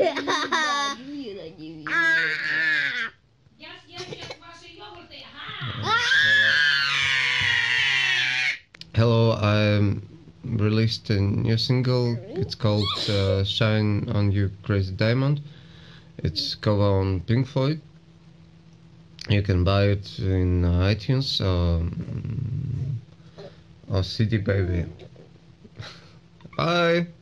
Hello, I released a new single. It's called Shine on You Crazy Diamond. It's cover on Pink Floyd. You can buy it in iTunes or CD Baby. Bye!